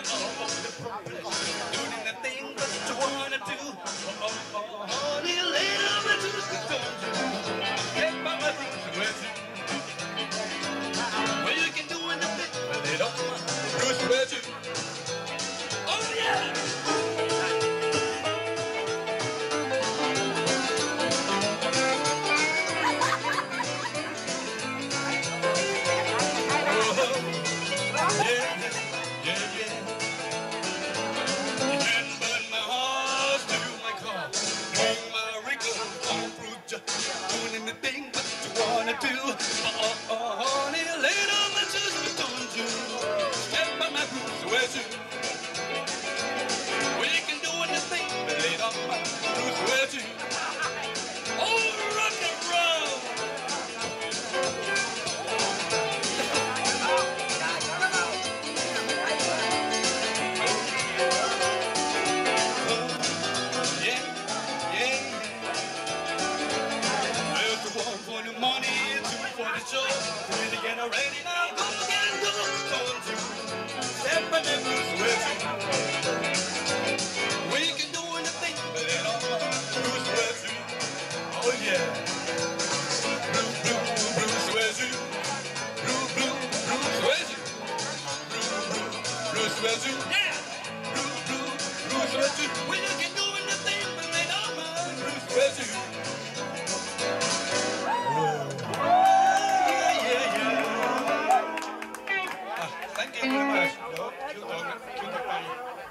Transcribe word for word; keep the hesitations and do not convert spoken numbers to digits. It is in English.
all over the place, doing the thing that you wanna do. Oh, oh, oh, honey, later, but you just don't do. Get by my Bruce West. Well, you can do anything, but they don't mind Bruce West. Oh, yeah! Doing anything that you wanna do. Oh, oh, oh, honey, later, but just don't you step by my Bruce West. We can do anything, but they don't mind Bruce West. Oh, rock and roll. Ready now, go again, go, don't you step on the Bruce West. We can do anything, but it all Bruce West. Oh yeah, blue, blue, Bruce West. Blue, blue, Bruce West. Blue, blue, Bruce West. Yeah, blue, blue, Bruce West. We can do anything, but it all Bruce West. Thank you very much. No, too long, too long.